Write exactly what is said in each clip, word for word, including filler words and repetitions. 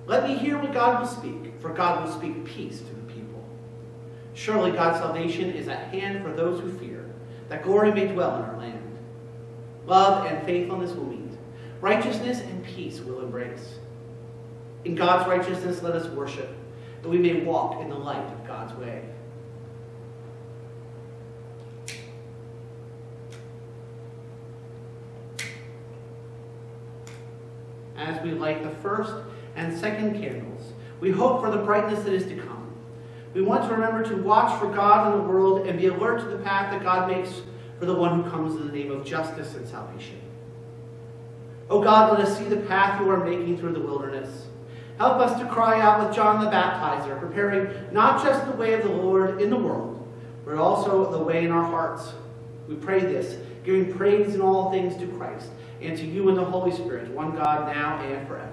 Let me hear what God will speak, for God will speak peace to the people. Surely God's salvation is at hand for those who fear, that glory may dwell in our land. Love and faithfulness will meet. Righteousness and peace will embrace. In God's righteousness let us worship, that we may walk in the light of God's way. As we light the first and second candles, we hope for the brightness that is to come. We want to remember to watch for God in the world and be alert to the path that God makes for the one who comes in the name of justice and salvation. O God, let us see the path you are making through the wilderness. Help us to cry out with John the Baptizer, preparing not just the way of the Lord in the world, but also the way in our hearts. We pray this, giving praise in all things to Christ, and to you and the Holy Spirit, one God, now and forever.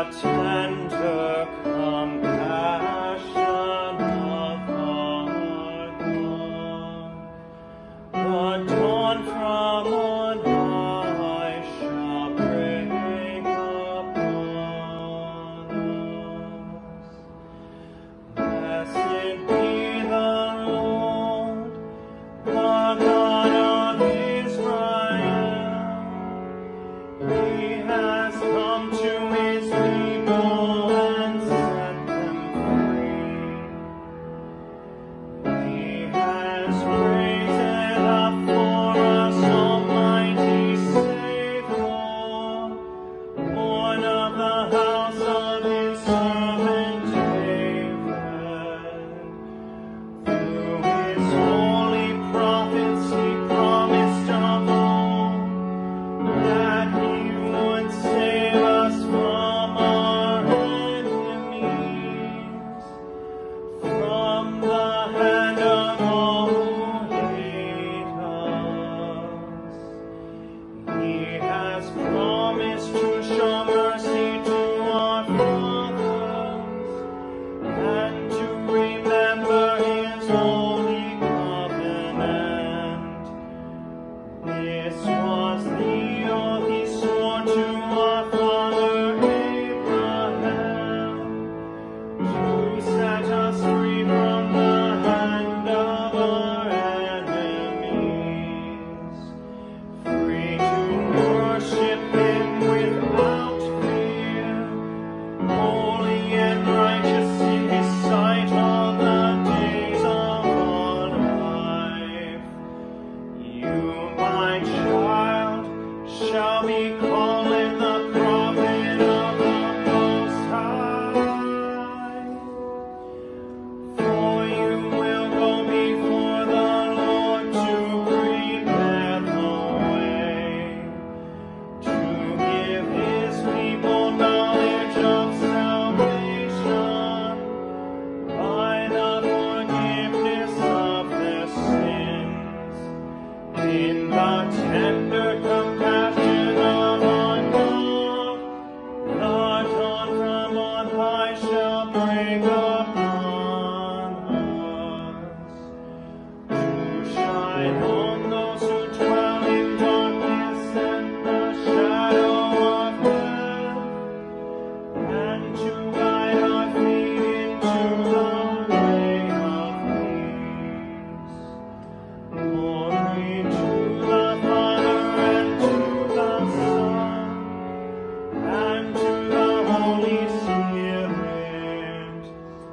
tender compassion of our God. The dawn from on high shall break upon us. Blessed be the Lord, the God of Israel. He has come to his people and set them free. He has raised up for us Almighty Savior, born of the house of his servant David. Through his holy prophets he promised of old that he would save us from our enemies, from the hand of all who hate us. He has promised to show mercy to our fathers and to remember his holy covenant. This was the oath he swore to our father Abraham, to set us free from the hand of our enemies, free to worship him without fear, holy and righteous in his sight all the days of our life. You, my child, shall be called the prophet of the Most High. For you will go before the Lord to prepare the way, to give his people knowledge of salvation by the forgiveness of their sins, in the tender compassion of our God. The dawn from on high shall break upon us, to shine on those who dwell in darkness and the shadow of death, and to guide our feet into the way of peace. Glory to the Father and to the Son and to the Holy Spirit,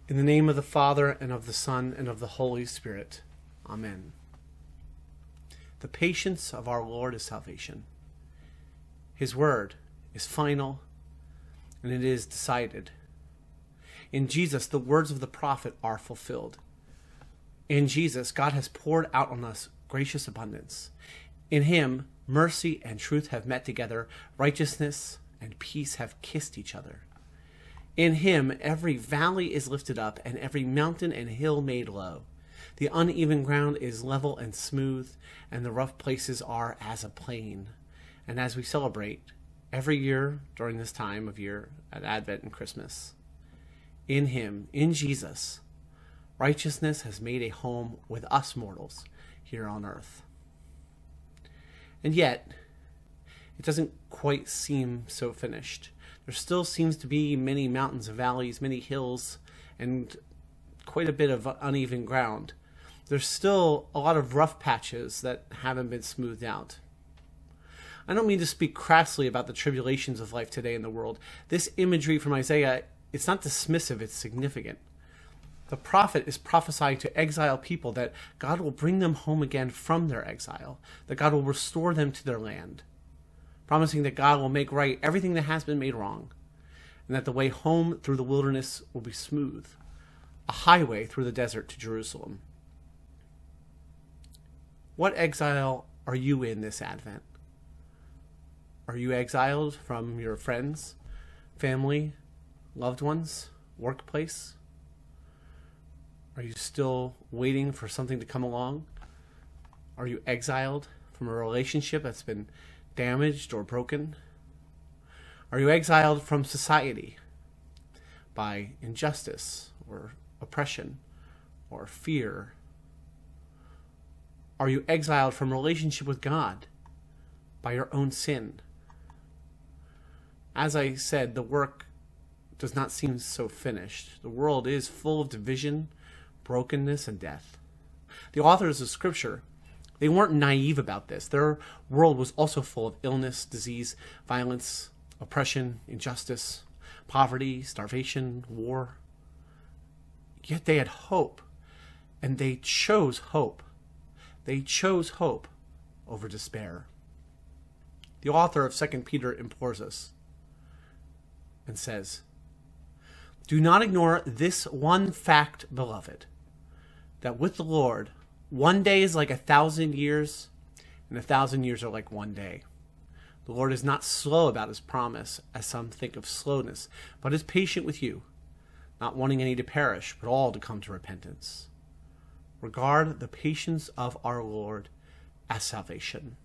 In the name of the Father, and of the Son, and of the Holy Spirit. Amen. The patience of our Lord is salvation. His word is final, and it is decided. In Jesus, the words of the prophet are fulfilled. In Jesus, God has poured out on us gracious abundance. In him, mercy and truth have met together, righteousness and peace have kissed each other. In him, every valley is lifted up, and every mountain and hill made low. The uneven ground is level and smooth, and the rough places are as a plain. And as we celebrate every year during this time of year at Advent and Christmas, in him, in Jesus, righteousness has made a home with us mortals here on earth. And yet, it doesn't quite seem so finished. There still seems to be many mountains and valleys, many hills, and quite a bit of uneven ground. There's still a lot of rough patches that haven't been smoothed out. I don't mean to speak crassly about the tribulations of life today in the world. This imagery from Isaiah, it's not dismissive, it's significant. The prophet is prophesying to exiled people that God will bring them home again from their exile, that God will restore them to their land, promising that God will make right everything that has been made wrong, and that the way home through the wilderness will be smooth, a highway through the desert to Jerusalem. What exile are you in this Advent? Are you exiled from your friends, family, loved ones, workplace? Are you still waiting for something to come along? Are you exiled from a relationship that's been damaged or broken? Are you exiled from society by injustice or oppression or fear? Are you exiled from relationship with God by your own sin? As I said, the work does not seem so finished. The world is full of division, brokenness, and death. The authors of Scripture, they weren't naive about this. Their world was also full of illness, disease, violence, oppression, injustice, poverty, starvation, war. Yet they had hope, and they chose hope. They chose hope over despair. The author of Second Peter implores us and says, "Do not ignore this one fact, beloved, that with the Lord, one day is like a thousand years, and a thousand years are like one day. The Lord is not slow about his promise, as some think of slowness, but is patient with you, not wanting any to perish, but all to come to repentance. Regard the patience of our Lord as salvation."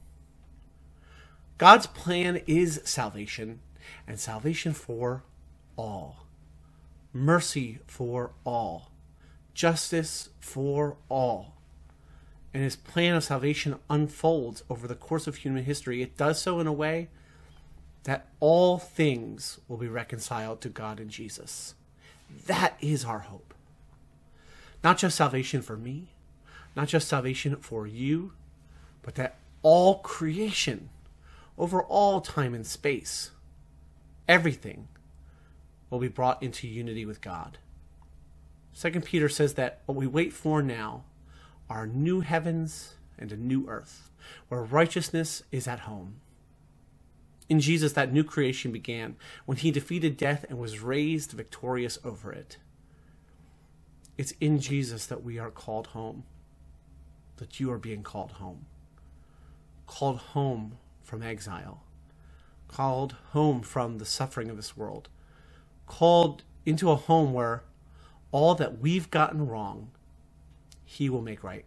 God's plan is salvation, and salvation for all. Mercy for all. Justice for all. And his plan of salvation unfolds over the course of human history. It does so in a way that all things will be reconciled to God in Jesus. That is our hope. Not just salvation for me, not just salvation for you, but that all creation, over all time and space, everything will be brought into unity with God. Second Peter says that what we wait for now are new heavens and a new earth, where righteousness is at home. In Jesus, that new creation began when he defeated death and was raised victorious over it. It's in Jesus that we are called home, that you are being called home. Called home from exile. Called home from the suffering of this world. Called into a home where all that we've gotten wrong, he will make right.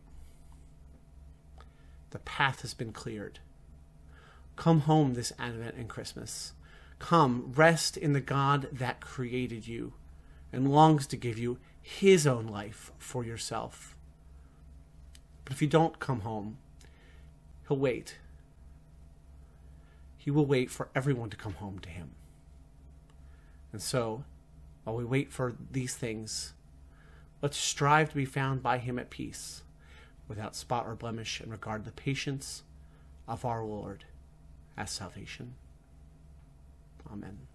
The path has been cleared. Come home this Advent and Christmas. Come, rest in the God that created you and longs to give you his own life for yourself. But if you don't come home, he'll wait. He will wait for everyone to come home to him. And so, while we wait for these things, let's strive to be found by him at peace, without spot or blemish, and regard the patience of our Lord as salvation. Amen.